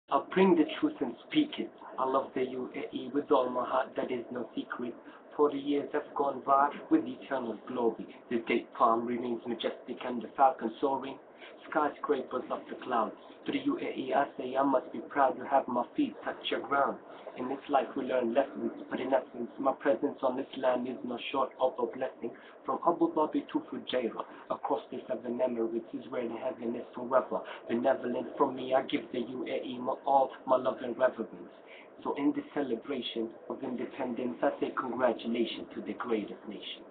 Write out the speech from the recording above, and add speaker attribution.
Speaker 1: I'll bring the truth and speak it. I love the UAE with all my heart, that is no secret. 40 years have gone by with eternal glory. The date palm remains majestic and the falcon soaring. Skyscrapers of the clouds. To the UAE I say I must be proud to have my feet touch your ground. In this life we learn lessons, but in essence my presence on this land is no short of a blessing. From Abu Dhabi to Fujairah, across the seven Emirates is where the heaven is forever. Benevolent from me, I give the UAE all my love and reverence. So in this celebration of independence, I say congratulations to the greatest nation.